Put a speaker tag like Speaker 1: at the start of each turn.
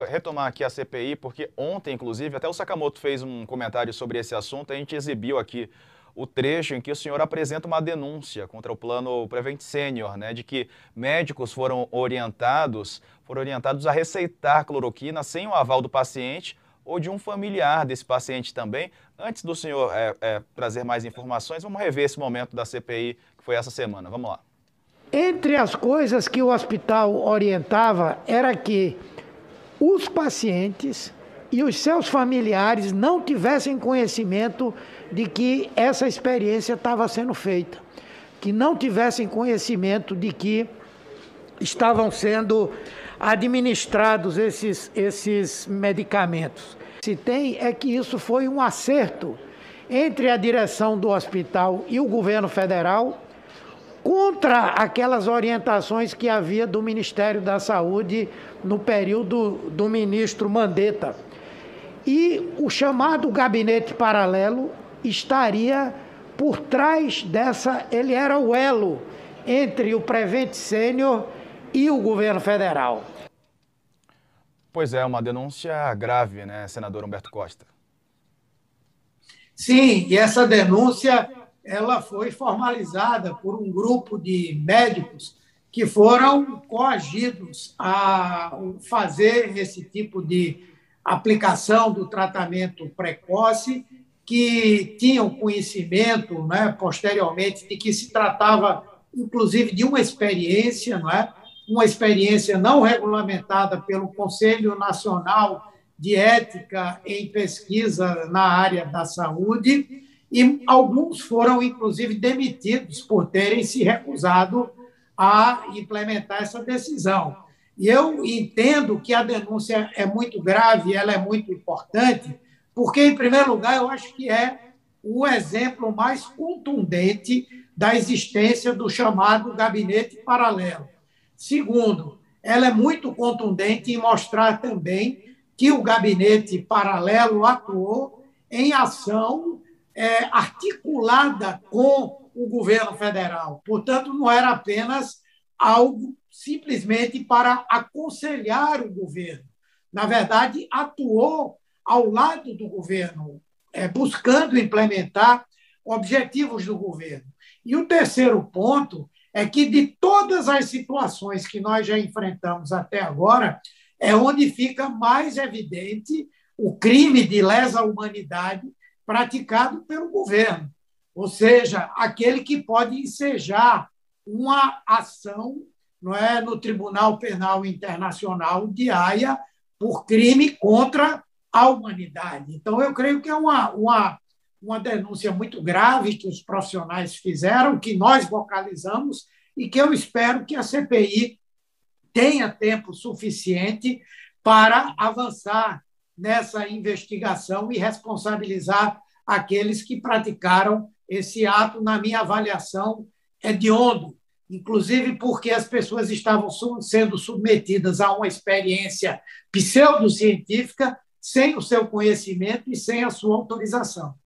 Speaker 1: retomar aqui a CPI, porque ontem, inclusive, até o Sakamoto fez um comentário sobre esse assunto, a gente exibiu aqui o trecho em que o senhor apresenta uma denúncia contra o plano Prevent Senior, né, de que médicos foram orientados a receitar cloroquina sem o aval do paciente ou de um familiar desse paciente também. Antes do senhor trazer mais informações, vamos rever esse momento da CPI que foi essa semana. Vamos lá.
Speaker 2: Entre as coisas que o hospital orientava era que os pacientes e os seus familiares não tivessem conhecimento de que essa experiência estava sendo feita, que não tivessem conhecimento de que estavam sendo administrados esses medicamentos. Se tem é que isso foi um acerto entre a direção do hospital e o governo federal contra aquelas orientações que havia do Ministério da Saúde no período do ministro Mandetta. E o chamado gabinete paralelo estaria por trás dessa, ele era o elo entre o Prevent Senior e o governo federal.
Speaker 1: Pois é, uma denúncia grave, né, senador Humberto Costa?
Speaker 3: Sim, e essa denúncia ela foi formalizada por um grupo de médicos que foram coagidos a fazer esse tipo de aplicação do tratamento precoce, que tinham conhecimento, né, posteriormente, de que se tratava, inclusive, de uma experiência, não é? Uma experiência não regulamentada pelo Conselho Nacional de Ética em Pesquisa na área da saúde, e alguns foram, inclusive, demitidos por terem se recusado a implementar essa decisão. E eu entendo que a denúncia é muito grave, ela é muito importante, porque, em primeiro lugar, eu acho que é o exemplo mais contundente da existência do chamado gabinete paralelo. Segundo, ela é muito contundente em mostrar também que o gabinete paralelo atuou em ação articulada com o governo federal. Portanto, não era apenas algo simplesmente para aconselhar o governo. Na verdade, atuou ao lado do governo, buscando implementar objetivos do governo. E o terceiro ponto é que, de todas as situações que nós já enfrentamos até agora, é onde fica mais evidente o crime de lesa humanidade praticado pelo governo, ou seja, aquele que pode ensejar uma ação, não é, no Tribunal Penal Internacional de Haia por crime contra a humanidade. Então, eu creio que é uma denúncia muito grave que os profissionais fizeram, que nós vocalizamos e que eu espero que a CPI tenha tempo suficiente para avançar nessa investigação e responsabilizar aqueles que praticaram esse ato, na minha avaliação, hediondo, inclusive porque as pessoas estavam sendo submetidas a uma experiência pseudocientífica sem o seu conhecimento e sem a sua autorização.